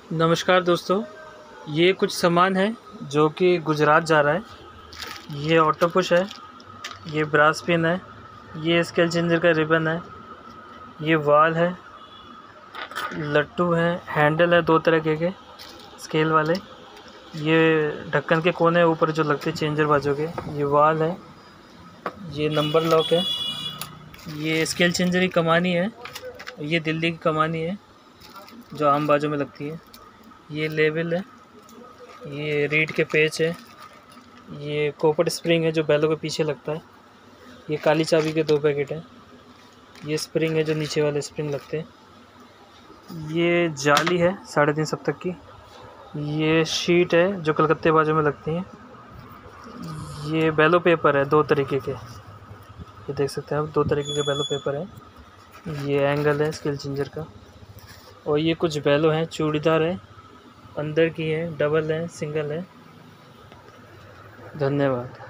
नमस्कार दोस्तों, ये कुछ सामान है जो कि गुजरात जा रहा है। ये ऑटो पुश है, ये ब्रास पिन है, ये स्केल चेंजर का रिबन है, ये वाल है, लट्टू है, हैंडल है दो तरह के स्केल वाले, ये ढक्कन के कोने ऊपर जो लगते चेंजर बाजू के, ये वाल है, ये नंबर लॉक है, ये स्केल चेंजर की कमानी है, ये दिल्ली की कमानी है जो आम बाजू में लगती है, ये लेवल है, ये रीड के पेच है, ये कॉपर स्प्रिंग है जो बैलों के पीछे लगता है, ये काली चाबी के 2 पैकेट हैं, ये स्प्रिंग है जो नीचे वाले स्प्रिंग लगते हैं, ये जाली है 3.5 सप्तक की, ये शीट है जो कलकत्ते बाजू में लगती हैं, ये बैलो पेपर है 2 तरीके के, ये देख सकते हैं आप 2 तरीके के बैलो पेपर है, ये एंगल है स्केल चेंजर का, और ये कुछ बैलो हैं, चूड़ीदार है, अंदर की है, डबल है, सिंगल है। धन्यवाद।